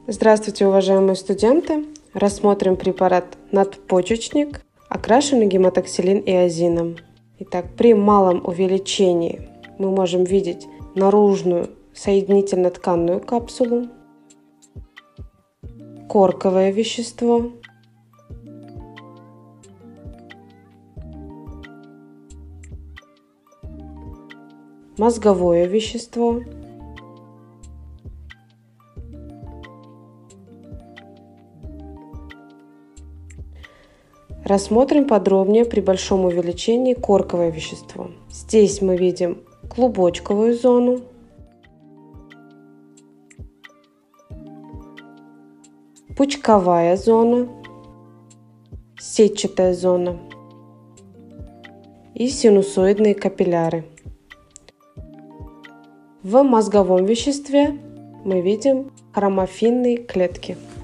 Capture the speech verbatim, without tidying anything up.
Здравствуйте, уважаемые студенты! Рассмотрим препарат надпочечник, окрашенный гематоксилин-иозином. Итак, при малом увеличении мы можем видеть наружную соединительно-тканную капсулу, корковое вещество, мозговое вещество, Рассмотрим подробнее при большом увеличении корковое вещество. Здесь мы видим клубочковую зону, пучковая зона, сетчатая зона и синусоидные капилляры. В мозговом веществе мы видим хромофильные клетки.